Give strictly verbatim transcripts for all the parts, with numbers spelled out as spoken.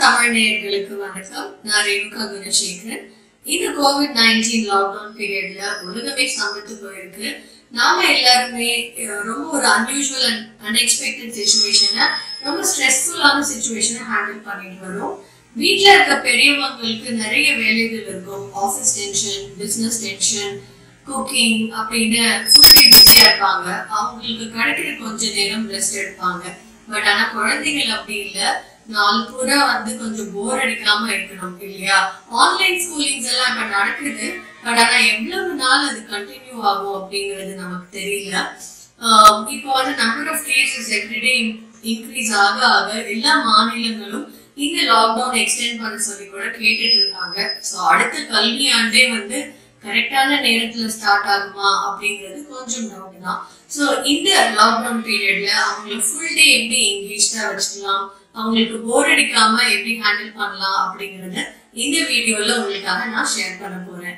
தமிழ் நேயர்களுக்கு வணக்கம். நான் ரேணுகா குணசேகரன். இந்த கோவிட் நைன்டீன் லாக்டவுன் பீரியட்ல உலகமே சமைத்து போயிருக்கு. நாம எல்லாருமே ரொம்ப ஒரு அன்யூஷுவல் அண்ட் அன்எக்ஸ்பெக்டட் சிச்சுவேஷனை ரொம்ப ஸ்ட்ரெஸ்ஃபுல்லான சிச்சுவேஷனை ஹேண்டில் பண்ணிட்டு வரோம். வீட்டில் இருக்க பெரியவங்களுக்கு நிறைய வேலைகள் இருக்கும். Office tension, business tension, cooking அப்படின்னு ஃபுல்லி பிஸியா இருப்பாங்க. அவங்களுக்கு கிடைக்கிற கொஞ்ச நேரம் ரெஸ்ட் எடுப்பாங்க. பட் ஆனா குழந்தைகள் அப்படி இல்லை. நாலு பூரா வந்து கொஞ்சம் போர் அடிக்காம இருக்கணும் இல்லையா? ஆன்லைன் ஸ்கூலிங்ஸ் எல்லாம் இப்ப நடக்குது. பட் ஆனா எவ்வளவு நாள் அது கண்டினியூ ஆகும் அப்படிங்கிறது நமக்கு தெரியல. இப்போ வந்து number of cases everyday increase ஆக ஆக எல்லா மாநிலங்களும் இந்த லாக்டவுன் எக்ஸ்டெண்ட் பண்ண சொல்லி கூட கேட்டுட்டு இருக்காங்க. ஸோ அடுத்த கல்வி ஆண்டே வந்து கரெக்டான நேரத்துல ஸ்டார்ட் ஆகுமா அப்படிங்கிறது கொஞ்சம் டவுட் தான். ஸோ இந்த லாக்டவுன் பீரியட்ல அவங்களுக்கு ஃபுல் டே எப்படி எங்கேஜ்டா வச்சுக்கலாம், அவங்களுக்கு போர் அடிக்காம எப்படி ஹேண்டில் பண்ணலாம் அப்படிங்கறத இந்த வீடியோல உங்களுக்காக நான் ஷேர் பண்ண போறேன்.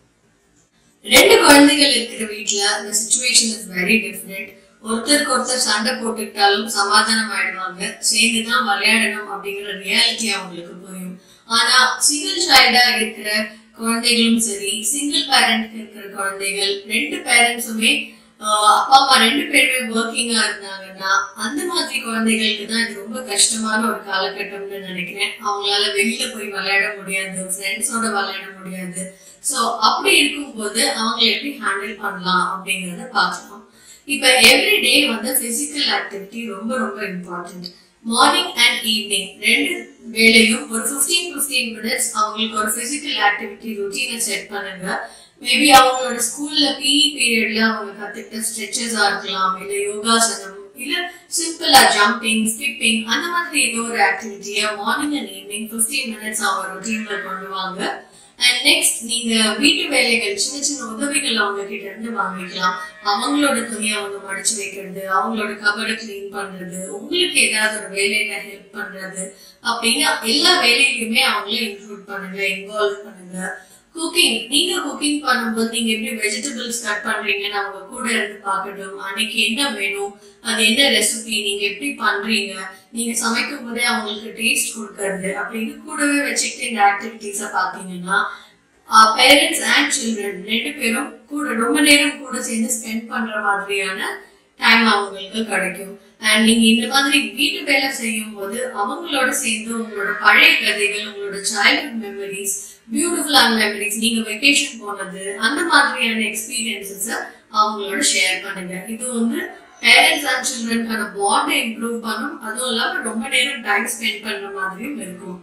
ரெண்டு குழந்தைகள் இருக்கிற வீட்டுல இந்த சிச்சுவேஷன் இஸ் வெரி டிஃபரெண்ட். ஒருத்தருக்கு ஒருத்தர் சண்டை போட்டுக்கிட்டாலும் சமாதானம் ஆயிடுவாங்க, சேர்ந்துதான் விளையாடணும் அப்படிங்கிற ரியாலிட்டி அவங்களுக்கு புரியும். ஆனா சிங்கிள் சைல்டா இருக்கிற குழந்தைகளும் சரி, சிங்கிள் பேரண்ட் இருக்கிற குழந்தைகள், ரெண்டு பேரண்ட்ஸுமே அப்பா அம்மா ரெண்டு பேருமே ஒர்க்கிங்கா இருந்தாங்கன்னா அந்த மாதிரி குழந்தைகளுக்கு தான் இது ரொம்ப கஷ்டமான ஒரு காலகட்டம்னு நினைக்கிறேன். அவங்களால வெளியில போய் விளையாட முடியாது, ஃப்ரெண்ட்ஸோட விளையாட முடியாது. ஸோ அப்படி இருக்கும்போது அவங்க எப்படி ஹேண்டில் பண்ணலாம் அப்படிங்கறத பார்க்கலாம். இப்ப எவ்ரிடே வந்து பிசிக்கல் ஆக்டிவிட்டி ரொம்ப ரொம்ப இம்பார்ட்டன்ட். மார்னிங் அண்ட் ஈவினிங் ரெண்டு வேளையும் ஒரு பிப்டீன் பிப்டீன் மினிட்ஸ் அவங்களுக்கு ஒரு பிசிக்கல் ஆக்டிவிட்டி ரொட்டீனை செட் பண்ணுங்க. மேபி அவங்களோட ஸ்கூல்ல பிஇ பீரியட்ல அவங்க கத்துக்கிட்ட ஸ்ட்ரெச்சஸா இருக்கலாம், இல்ல யோகாசனம், இல்ல சிம்பிளா ஜம்பிங், ஸ்கிப்பிங், அந்த மாதிரி ஏதோ ஒரு ஆக்டிவிட்டியா morning and evening fifteen minutes அவங்க ரொட்டீன்ல கொண்டு வாங்க. அண்ட் நெக்ஸ்ட் நீங்க வீட்டு வேலைகள், சின்ன சின்ன உதவிகள் அவங்க கிட்ட இருந்து வாங்கிக்கலாம். அவங்களோட துணியை அவங்க மடிச்சு வைக்கிறது, அவங்களோட கபடை கிளீன் பண்றது, உங்களுக்கு ஏதாவது ஒரு வேலையில ஹெல்ப் பண்றது அப்படின்னு எல்லா வேலையிலுமே அவங்களே இன்க்ளூட் பண்ணுங்க, இன்வால்வ் பண்ணுங்க. குக்கிங், நீங்க குக்கிங் பண்ணும்போது நீங்க எப்படி வெஜிடபிள்ஸ் கட் பண்றீங்கன்னு அவங்க கூட இருந்து பார்க்கட்டும். அன்னைக்கு என்ன வேணும், அது என்ன ரெசிபி, நீங்க எப்படி பண்றீங்க, நீங்க சமைக்கும் போதே அவங்களுக்கு டேஸ்ட் கொடுக்கறது அப்படின்னு கூடவே வச்சுக்கிட்டு இந்த ஆக்டிவிட்டிஸ பாத்தீங்கன்னா பேரண்ட்ஸ் அண்ட் சில்ட்ரன் ரெண்டு பேரும் கூட ரொம்ப நேரம் கூட சேர்ந்து ஸ்பெண்ட் பண்ற மாதிரியான டைம் அவங்களுக்கு கிடைக்கும். அண்ட் நீங்க இந்த மாதிரி வீட்டு வேலை செய்யும் போது அவங்களோட சேர்ந்து உங்களோட பழைய கதைகள், உங்களோட சைல்ட்ஹுட் மெமரிஸ், பியூட்டிஃபுல்லான மெமரிஸ், நீங்க வெக்கேஷன் போனது, அந்த மாதிரியான எக்ஸ்பீரியன்சஸ அவங்களோட ஷேர் பண்ணுங்க. இது வந்து பேரண்ட்ஸ் அண்ட் சில்ட்ரனுக்கான பாண்டை இம்ப்ரூவ் பண்ணும். அதுவும் இல்லாம ரொம்ப நேரம் டைம் ஸ்பெண்ட் பண்ற மாதிரியும் இருக்கும்.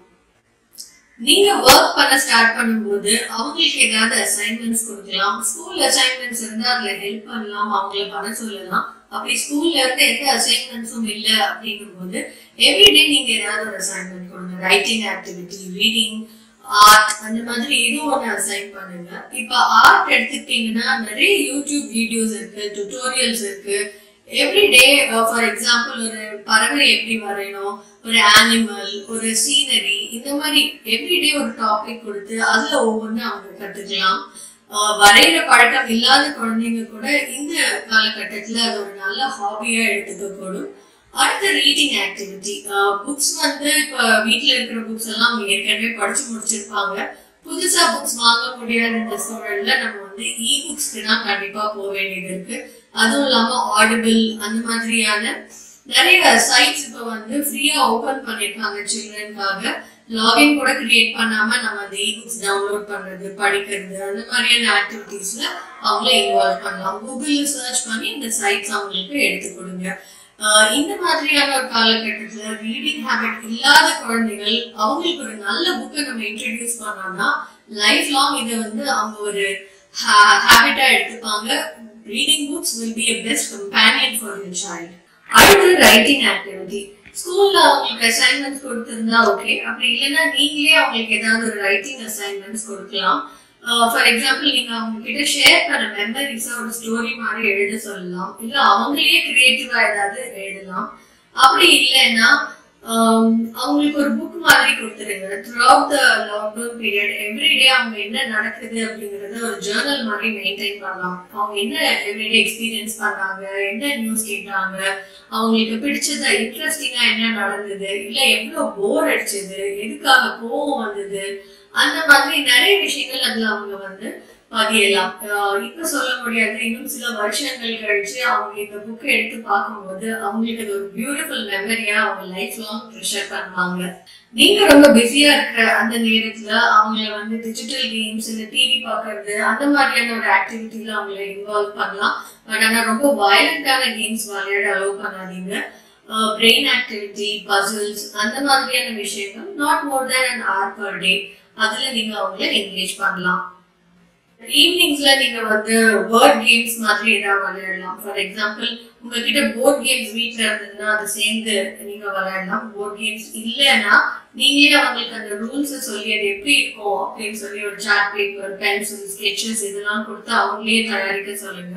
நீங்க ஒர்க் பண்ண ஸ்டார்ட் பண்ணும்போது அவங்களுக்கு ஏதாவது அசைன்மெண்ட்ஸ் கொடுக்கலாம். ஸ்கூல் அசைன்மெண்ட்ஸ் இருந்தா அதுல ஹெல்ப் பண்ணலாம், அவங்கள பண்ண சொல்லலாம். அப்படி ஸ்கூல்ல இருந்து எந்த அசைன்மெண்ட்ஸும் இல்ல அப்படிங்கும் போது எவ்ரிடே நீங்க ஏதாவது ஒரு அசைன்மெண்ட் கொடுங்க. ரைட்டிங் ஆக்டிவிட்டி, ரீடிங், ஆர்ட், அந்த மாதிரி ஏதோ ஒன்று அசைன் பண்ணுங்க. இப்ப ஆர்ட் எடுத்துக்கிட்டீங்கன்னா நிறைய யூடியூப் வீடியோஸ் இருக்கு, டுட்டோரியல்ஸ் இருக்கு. எவ்ரிடே ஃபார் எக்ஸாம்பிள் ஒரு பறவை எப்படி வரையணும், ஒரு அனிமல், ஒரு சீனரி, இந்த மாதிரி எவ்ரிடே ஒரு டாபிக் கொடுத்து அதுல ஒவ்வொன்னு அவங்க கத்துக்கலாம். வரைகிற பழக்கம் இல்லாத குழந்தைங்க கூட இந்த காலகட்டத்துல அது ஒரு நல்ல ஹாபியா எடுத்துக்க கூடும். அடுத்த ரீடிங் ஆக்டிவிட்டி, புக்ஸ் வந்து இப்ப வீட்டுல இருக்கிற புக்ஸ் எல்லாம் அவங்க ஏற்கனவே படிச்சு முடிச்சிருப்பாங்க. புதுசா புக்ஸ் வாங்க முடியாத இந்த சூழல்ல நம்ம வந்து இ புக்ஸ்க்கு தான் கண்டிப்பா போக வேண்டியது இருக்கு. அதுவும் இல்லாம ஆடிபிள், அந்த மாதிரியான நிறைய சைட்ஸ் இப்ப வந்து ஃப்ரீயா ஓபன் பண்ணிருக்காங்க சில்ட்ரனுக்காக. லாகின் கூட கிரியேட் பண்ணாம நம்ம அந்த இ புக்ஸ் டவுன்லோட் பண்றது, படிக்கிறது, அந்த மாதிரியான ஆக்டிவிட்டிஸ்ல அவங்கள இன்வால்வ் பண்ணலாம். கூகுள்ல சர்ச் பண்ணி இந்த சைட்ஸ் அவங்களுக்கு எடுத்து கொடுங்க. இந்த மாதிரியான ஒரு காலகட்டத்துல ரீடிங் ஹேபிட் இல்லாத குழந்தைகள் அவங்களுக்கு ஒரு நல்ல புக்கை நம்ம இன்ட்ரடியூஸ் பண்ணோம்னா லைஃப் லாங் இதை வந்து அவங்க ஒரு ஹேபிட்டா எடுத்துப்பாங்க. Reading books will be a best companion for your child. அடுத்து ரைட்டிங் ஆக்டிவிட்டி. ஸ்கூல்ல அவங்களுக்கு அசைன்மெண்ட்ஸ் கொடுத்திருந்தா ஓகே, அப்படி இல்லைன்னா நீங்களே அவங்களுக்கு ஏதாவது ஒரு ரைட்டிங் அசைன்மெண்ட்ஸ் கொடுக்கலாம். ஃபார் எக்ஸாம்பிள் நீங்க அவங்க கிட்ட ஷேர் பண்ண மெமரிஸா ஒரு ஸ்டோரி மாதிரி எழுத சொல்லலாம், இல்ல அவங்களே கிரியேட்டிவா ஏதாவது எழுதலாம். அப்படி இல்லைன்னா அவங்களுக்கு ஒரு புக் மாதிரி கொடுத்துருங்க. Throughout the lockdown period everyday அவங்க என்ன நடக்குது அப்படிங்கறத ஒரு ஜேர்னல் மாதிரி மெயின்டைன் பண்ணலாம். அவங்க என்ன எவ்ரிடே எக்ஸ்பீரியன்ஸ் பண்ணாங்க, என்ன நியூஸ் கேட்டாங்க, அவங்களுக்கு பிடிச்சத இன்ட்ரெஸ்டிங்கா என்ன நடந்தது, இல்ல எவ்வளவு போர் அடிச்சது, எதுக்காக கோவம் வந்தது, அந்த மாதிரி நிறைய விஷயங்கள் அதுல அவங்க வந்து பதியலாம். இப்ப சொல்ல முடியாது, இன்னும் சில வருஷங்கள் கழிச்சு அவங்க இந்த புக்கை எடுத்து பார்க்கும்போது அவங்களுக்கு அது ஒரு பியூட்டிஃபுல் மெமரியா அவங்க லைஃப் லாங் ட்ரெஷர் பண்ணுவாங்க. நீங்க ரொம்ப பிஸியா இருக்கிற அந்த நேரத்துல அவங்கள வந்து டிஜிட்டல் கேம்ஸ் இல்ல டிவி பாக்குறது அந்த மாதிரியான ஒரு ஆக்டிவிட்டில அவங்கள இன்வால்வ் பண்ணலாம். பட் ஆனா ரொம்ப வயலண்டான கேம்ஸ் விளையாட அலோவ் பண்ணாதீங்க. பிரெயின் ஆக்டிவிட்டி, பசில்ஸ் அந்த மாதிரியான விஷயங்கள் not more than an hour per day அதுல நீங்க அவங்கள என்கேஜ் பண்ணலாம். ஈவினிங்ஸ்ல நீங்க வந்து வேர்ட் கேம்ஸ் மாதிரி ஏதாவது விளையாடலாம். ஃபார் எக்ஸாம்பிள் உங்ககிட்ட போர்ட் கேம்ஸ் வீட்ல இருந்ததுன்னா அதை சேர்ந்து நீங்க விளையாடலாம். போர்ட் கேம்ஸ் இல்லைன்னா நீங்களே அவங்களுக்கு அந்த ரூல்ஸ் சொல்லி அது எப்படி இருக்கும் அப்படின்னு சொல்லி ஒரு சார்ட் பேப்பர், பென்சில், ஸ்கெட்சஸ் இதெல்லாம் கொடுத்து அவங்களே தயாரிக்க சொல்லுங்க.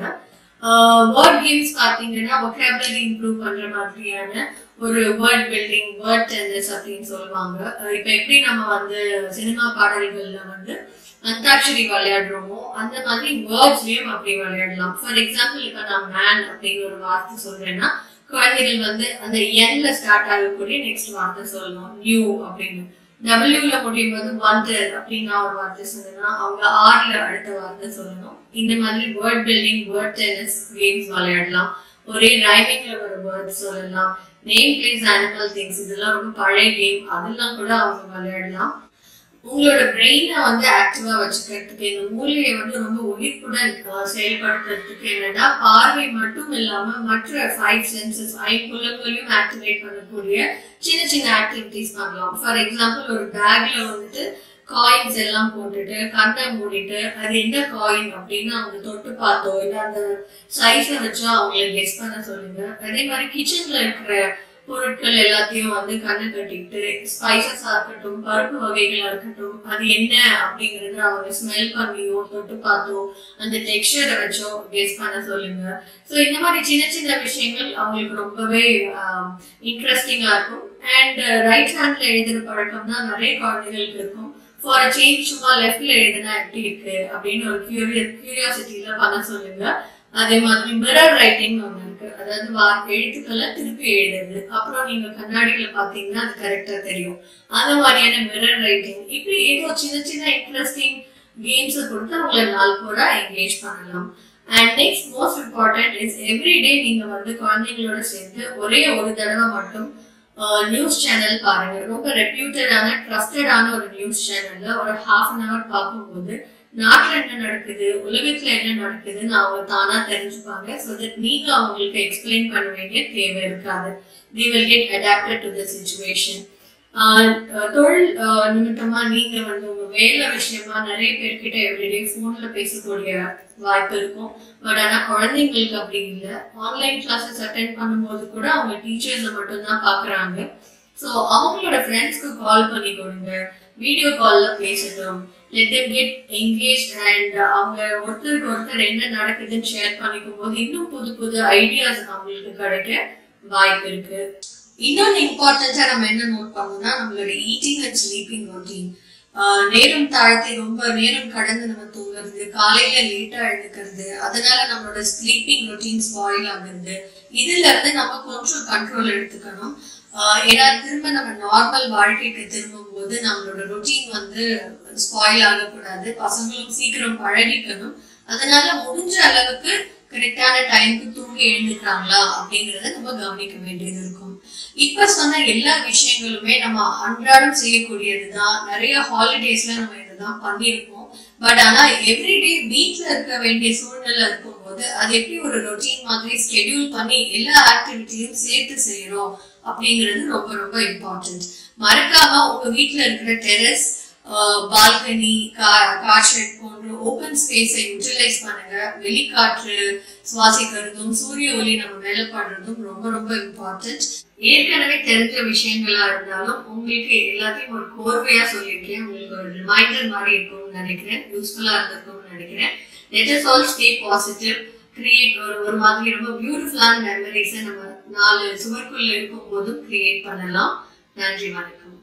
வேர்ட் கேம்ஸ் பாத்தீங்கன்னா வொக்காபுலரி இம்ப்ரூவ் பண்ற மாதிரியான ஒரு வேர்ட் பில்டிங், வேர்ட் டென்னிஸ் அப்படின்னு சொல்லுவாங்க. இப்ப எப்படி நம்ம வந்து சினிமா பாடல்கள்ல வந்து அந்தாட்சரி விளையாடுறோமோ அந்த மாதிரி வேர்ட்ஸ்லயும் அப்படி விளையாடலாம். ஃபார் எக்ஸாம்பிள் இப்ப நான் மேன் அப்படின்னு ஒரு வார்த்தை சொல்றேன்னா குழந்தைகள் வந்து அந்த என்ல ஸ்டார்ட் ஆகக்கூடிய நெக்ஸ்ட் வார்த்தை சொல்லணும். நியூ அப்படின்னு டபிள்யூல முடியும் போது வாண்டட் அப்படின்னு ஒரு வார்த்தை சொல்லணும்னா அவங்க ஆர்ல அடுத்த வார்த்தை சொல்லணும். இந்த மாதிரி word building, word tennis games விளையாடலாம். ஒரே ரைமிங்ல ஒரு வேர்ட் சொல்லலாம். நேம் பிளேஸ் அனிமல் திங்ஸ் இதெல்லாம் ரொம்ப பழைய கேம், அதெல்லாம் கூட அவங்க விளையாடலாம். உங்களோட பிரெயினை வந்து ஆக்டிவா வச்சுக்கிறதுக்கு, இந்த மூளையை வந்து ரொம்ப உயிர்ப்புடன் செயல்படுத்துறதுக்கு என்னன்னா பார்வை மட்டும் இல்லாம மற்ற ஃபைவ் சென்சஸ் ஐம்புலங்களையும் ஆக்டிவேட் பண்ணக்கூடிய சின்ன சின்ன ஆக்டிவிட்டிஸ் பண்ணலாம். ஃபார் எக்ஸாம்பிள் ஒரு பேக்ல வந்துட்டு காயின்ஸ் எல்லாம் போட்டுட்டு கண்ணை மூடிட்டு அது என்ன காயின் அப்படின்னு அவங்க தொட்டு பார்த்தோ இல்ல அந்த சைஸை வச்சு அவங்களை கெஸ் பண்ண சொல்லுங்க. அதே மாதிரி கிச்சன்ல இருக்கிற பொருட்கள் எல்லாத்தையும் வந்து கண்ணை கட்டிட்டு ஸ்பைசஸா இருக்கட்டும், பருப்பு வகைகளா இருக்கட்டும், அது என்ன அப்படிங்கறது அவங்க ஸ்மெல் பண்ணியோ தொட்டு பார்த்தோ அந்த டெக்ஸ்சரை வச்சோ கெஸ் பண்ண சொல்லுங்க. ஸோ இந்த மாதிரி சின்ன சின்ன விஷயங்கள் அவங்களுக்கு ரொம்பவே இன்ட்ரெஸ்டிங்கா இருக்கும். அண்ட் ரைட் ஹேண்ட்ல எழுதுற பழக்கம் தான் நிறைய குழந்தைகளுக்கு இருக்கும். ஃபார் அ சேஞ்ச் சும்மா லெஃப்ட்ல எழுதுனா எப்படி இருக்கு அப்படின்னு ஒரு கியூரியஸ் கியூரியாசிட்டியில பண்ண சொல்லுங்க. அதே மாதிரி மிரர் ரைட்டிங் ஒண்ணு இருக்கு. அதாவது எழுத்துக்களை திருப்பி எழுதுறது, அப்புறம் நீங்க கண்ணாடியில பாத்தீங்கன்னா அது கரெக்டா தெரியும். அந்த மாதிரியான மிரர் ரைட்டிங், இப்படி ஏதோ சின்ன சின்ன இன்ட்ரெஸ்டிங் கேம்ஸ் கொடுத்து அவங்களை நாள் பூரா என்கேஜ் பண்ணலாம். And next most important is everyday நீங்க வந்து குழந்தைங்களோட சேர்ந்து ஒரே ஒரு தடவை மட்டும் நியூஸ் சேனல் பாருங்க. ரொம்ப ரெப்யூட்டடான ட்ரஸ்டடான ஒரு நியூஸ் சேனல்ல ஒரு ஹாஃப் அன் ஹவர் பார்க்கும்போது நாட்டுல என்ன நடக்குது, உலகத்துல என்ன நடக்குதுன்னு அவங்க தானா தெரிஞ்சுப்பாங்க. ஸோ தட் நீங்க அவங்களுக்கு எக்ஸ்பிளைன் பண்ண வேண்டிய தேவை இருக்காது. they will get adapted to the situation. தொழில் நிமித்தமா நீங்க வந்து உங்க வேலை விஷயமா நிறைய பேர்கிட்ட எவ்ரிடே போன்ல பேசக்கூடிய வாய்ப்பு இருக்கும். பட் ஆனா குழந்தைங்களுக்கு அப்படி இல்லை. ஆன்லைன் கிளாஸஸ் அட்டென்ட் பண்ணும்போது கூட அவங்க டீச்சர்ஸை மட்டும்தான் பாக்குறாங்க. ஸோ அவங்களோட ஃப்ரெண்ட்ஸ்க்கு கால் பண்ணி கொடுங்க, வீடியோ கால்ல பேசட்டும். let them get engaged and அவங்க ஒருத்தருக்கு ஒருத்தர் என்ன நடக்குதுன்னு ஷேர் பண்ணிக்கும் போது இன்னும் புது புது ஐடியாஸ் அவங்களுக்கு கிடைக்க வாய்ப்பு இருக்கு. இன்னொன்னு இம்பார்ட்டன்டா நம்ம என்ன நோட் பண்ணோம்னா நம்மளோட ஈட்டிங் அண்ட் ஸ்லீப்பிங் ரொட்டீன். நேரம் தாழ்த்தி ரொம்ப நேரம் கடந்து நம்ம தூங்குறது, காலையில லேட்டா எழுதுக்கிறது, அதனால நம்மளோட ஸ்லீப்பிங் ரொட்டீன் ஸ்பாயில் ஆகுது. இதுல இருந்து நம்ம கொஞ்சம் கண்ட்ரோல் எடுத்துக்கணும். ஏன்னா திரும்ப நம்ம நார்மல் வாழ்க்கைக்கு திரும்பும் போது நம்மளோட ரொட்டீன் வந்து ஸ்பாயில் ஆகக்கூடாது. பசங்களும் சீக்கிரம் பழகிக்கணும். அதனால முடிஞ்ச அளவுக்கு கரெக்டான டைமுக்கு தூங்கி எழுந்துக்கிறாங்களா அப்படிங்கறத நம்ம கவனிக்க வேண்டியது இருக்கும். இப்ப சொன்ன எல்லா விஷயங்களுமே நம்ம அன்றாடம் செய்யக்கூடியதுதான். நிறைய ஹாலிடேஸ்ல நம்ம இதெல்லாம் பண்ணிருப்போம். பட் ஆனா எவ்ரிடே வீட்ல இருக்க வேண்டிய சூழ்நிலை இருக்கும் போது அது எப்படி ஒரு ரொட்டீன் மாதிரி ஸ்கெடியூல் பண்ணி எல்லா ஆக்டிவிட்டியும் சேர்த்து செய்யறோம் அப்படிங்கிறது ரொம்ப ரொம்ப இம்பார்ட்டன்ட். மறக்காம உங்க வீட்டுல இருக்கிற டெரஸ், பால்கனி, கார் ஷெட் போன்ற ஓபன் ஸ்பேஸை யூட்டிலைஸ் பண்ணுங்க. வெளிக்காற்று சுவாசிக்கிறதும் சூரிய ஒளி நம்ம மேல படுறதும் ரொம்ப ரொம்ப இம்பார்ட்டன்ட். ஏற்கனவே தெரிஞ்ச விஷயங்களா இருந்தாலும் உங்களுக்கு எல்லாத்தையும் ஒரு கோர்வையா சொல்லியிருக்கேன். உங்களுக்கு ஒரு ரிமைண்டர் மாதிரி இருக்கும்னு நினைக்கிறேன். யூஸ்ஃபுல்லா இருந்திருக்கும்னு நினைக்கிறேன். Let us all stay positive. Create ஒரு ஒரு மாதிரி ரொம்ப பியூட்டிஃபுல்லான மெமரிஸை நம்ம நாலு சுவர்க்குள்ள இருக்கும் போதும் கிரியேட் பண்ணலாம். நன்றி, வணக்கம்.